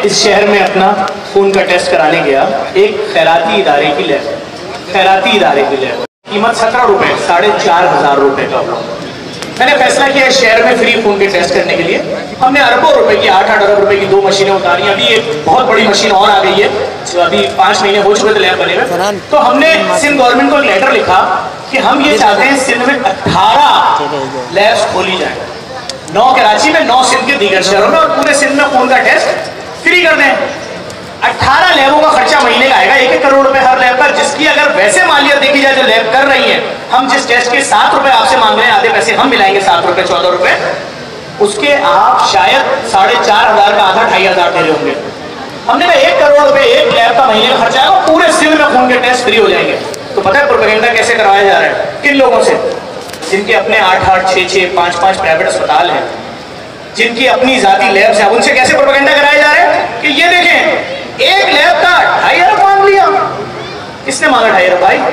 इस शहर में अपना खून का टेस्ट कराने गया, एक खैराती इदारे की लैब, कीमत 17 रुपए, 4,500 रुपए का। मैंने फैसला किया इस शहर में फ्री खून के टेस्ट करने के लिए। हमने अरबों रुपए की, 8 अरब रुपए की 2 मशीनें उतारी। अभी एक बहुत बड़ी मशीन और आ गई है, अभी 5 महीने हो चुके थे लैब बने हुए। तो हमने सिंध गवर्नमेंट को एक लेटर लिखा कि हम ये चाहते हैं सिंध में 18 लैब्स खोली जाए, 9 कराची में, 9 सिंध के दीगर शहरों में, और पूरे सिंध में खून का टेस्ट फ्री कर दें। 18 लैबों का खर्चा महीने का आएगा, 1-1 करोड़ रुपए हर लैब का, जिसकी अगर वैसे मालियत देखी जाए जो लैब कर रही है, हम जिस टेस्ट के 7 रुपए आपसे मांग रहे हैं, आधे पैसे हम मिलाएंगे, 7 रुपए 14 रुपए, उसके आप शायद 4,500 का आधा 2,500 दे रहे होंगे। हमने कहा 1 करोड़ रुपए एक लैब का महीने का खर्चा आएगा, पूरे सिंध में खून के टेस्ट फ्री हो जाएंगे। तो पता है प्रोपेगेंडा कैसे करवाया जा रहा है? किन लोगों से? जिनके अपने 8-8, 6-6, 5-5 प्राइवेट अस्पताल हैं, जिनकी अपनी जाती लैब्स हैं, उनसे कैसे प्रोपेगेंडा कराया जा रहा है कि ये देखें, एक लैब का 2.5 अरब मांग लिया। किसने मांगा 2.5 अरब भाई?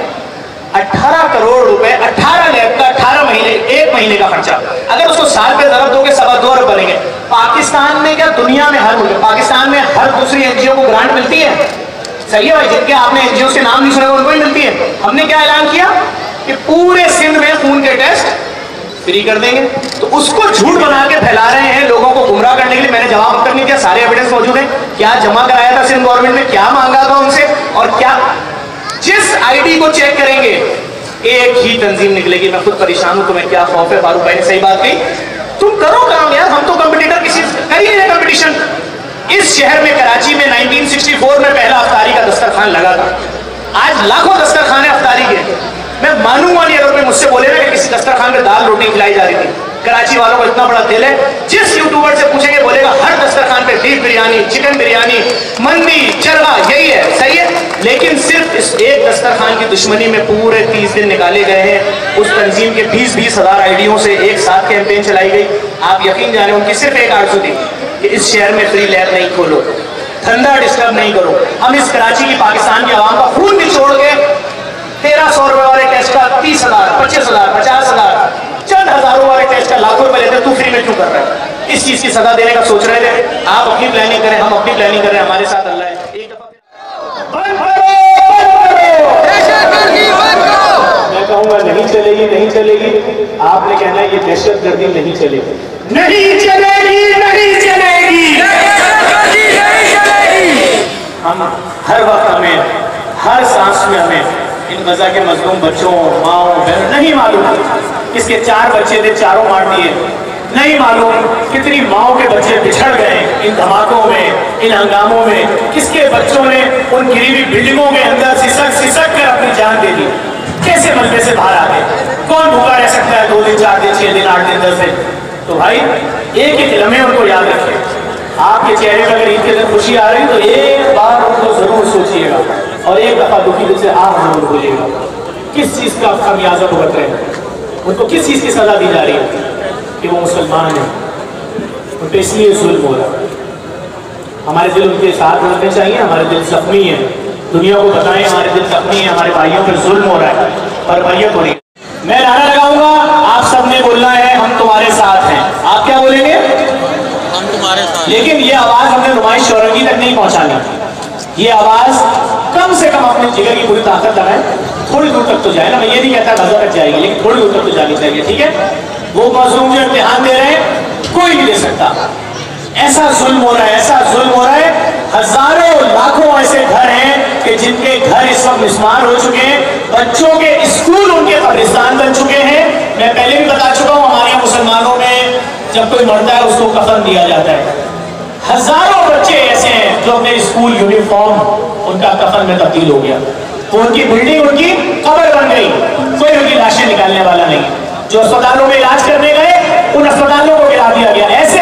18 करोड़ रुपए, 18 लैब का 18 महीने, 1 महीने का खर्चा। अगर उसको साल पे अरब दोगे, 2.25 अरब बनेंगे। पाकिस्तान में क्या, दुनिया में हर मुल्क, पाकिस्तान में हर दूसरी एनजीओ को ग्रांट मिलती है, सही है भाई? जिनके आपने एनजीओ के नाम नहीं सुने उनको ही मिलती है। हमने क्या ऐलान किया कि पूरे सिंध में खून के टेस्ट फ्री कर देंगे। तो उसको झूठ बना के फैला रहे हैं लोगों को गुमराह करने के लिए। मैंने जवाब उत्तर नहीं दिया, सारे एविडेंस मौजूद है, क्या जमा कराया था सिंध गवर्नमेंट में, क्या मांगा था उनसे, और क्या। जिस आईडी को चेक करेंगे एक ही तंजीम निकलेगी। मैं खुद परेशान हूं, तुम्हें क्या खौफ है? फारूक भाई ने सही बात कही, तुम करो काम यार, हम तो कंपटीटर किसी कर ही नहीं कंपटीशन। इस शहर में कराची में 1964 में पहला अफ्तारी का दस्तरखान लगा था, आज लाखों दस्तरखाने अफ्तारी के। मैं मानूंगा नहीं अगर कोई मुझसे बोले ना कि किसी दस्तरखान में दाल रोटी खिलाई जा रही थी। कराची वालों को इतना बड़ा दिल है, जिस यूट्यूबर से पूछेंगे बोलेगा हर दस्तरखान पे बीफ बिरयानी, चिकन बिरयानी, मंदी, चरगा, यही है, सही है। लेकिन सिर्फ इस एक दस्तरखान की दुश्मनी में पूरे 30 दिन निकाले गए हैं। उस तंजीम के 20-20 हज़ार आईडियों से एक साथ कैंपेन चलाई गई। आप यकीन जाने उनकी सिर्फ एक आरज़ू थी कि इस शहर में फ्री लैब नहीं खोलो, धंधा डिस्टर्ब नहीं करो। हम इस कराची की, पाकिस्तान की आवाम का खून निचोड़ के 1,300 रुपए वाले टेस्ट का 30,000, 25,000, 50,000, चंद हजारों वाले टेस्ट का लाखों रुपए लेते, तू फ्री में क्यों कर रहा है? इस चीज की सजा देने का सोच रहे थे। आप अपनी प्लानिंग करें, हम अपनी प्लानिंग करें, हमारे साथ अल्लाह है। एक दफा मैं कहूंगा नहीं चलेगी, नहीं चलेगी। आपने कहना है ये दहशतगर्दी नहीं चलेगी, नहीं चलेगी, नहीं चलेगी। हम हर वक्त, हमें हर सांस में, हमें इन गजा के मजलूम बच्चों, माओ, बहनों, नहीं मालूम किसके 4 बच्चे थे, चारों मार दिए, नहीं मालूम कितनी माओ के बच्चे बिछड़ गए इन धमाकों में, इन हंगामों में, किसके बच्चों ने उन गिरी हुई बिल्डिंगों के अंदर सिसक सिसक कर अपनी जान दे दी। कैसे मलबे से बाहर आ गए? कौन भूखा रह सकता है 2 दिन, 4 दिन, 6 दिन, 8 दिन, 10 दिन? तो भाई एक एक लम्हे उनको याद रखें। आपके चेहरे पर अगर ईद के दिन खुशी आ रही तो एक बार उनको जरूर सोचिएगा, और एक दफा दुखी दिल से आप जरूर बोलिएगा। किस चीज का खामियाजा भुगत रहे हैं? उनको किस चीज की सजा दी जा रही है? कि वो मुसलमान है, उन पर इसलिए जुल्म हो रहा है। हमारे दिल उनके साथ होने चाहिए। हमारे दिल जख्मी है, दुनिया को बताएं हमारे दिल जख्मी है, हमारे भाइयों पर जुल्म हो रहा है, बर्बरियत हो रही है। मैं नारा लगाऊंगा, आप सबने बोलना है हम तुम्हारे साथ हैं। आप क्या बोलेंगे? हम तुम्हारे साथ। लेकिन ये आवाज हमने नुमाइश शौरंगी तक नहीं पहुंचानी। ये आवाज कम से कम अपने जिगर की पूरी ताकत लगाए, थोड़ी दूर तक तो जाए ना। मैं ये नहीं कहता गजा तक जाएगी, लेकिन थोड़ी दूर तक तो जानी चाहिए, ठीक है? वो मजलूम जो इम्तिहान दे रहे हैं कोई नहीं दे सकता। ऐसा जुल्म हो रहा है, ऐसा जुल्म हो रहा है। हजारों लाखों ऐसे घर हैं कि जिनके घर इस वक्त मिस्मार हो चुके हैं, बच्चों के स्कूल उनके कब्रिस्तान बन चुके हैं। मैं पहले भी बता चुका हूँ, हमारे मुसलमानों में जब कोई मरता है उसको कफन दिया जाता है। हजारों बच्चे ऐसे हैं जो अपने स्कूल यूनिफॉर्म उनका कफन में तब्दील हो गया, वो उनकी बिल्डिंग उनकी कब्र बन गई, कोई उनकी लाशें निकालने वाला नहीं। जो अस्पतालों में इलाज करने गए उन अस्पतालों को गिरा दिया गया। ऐसे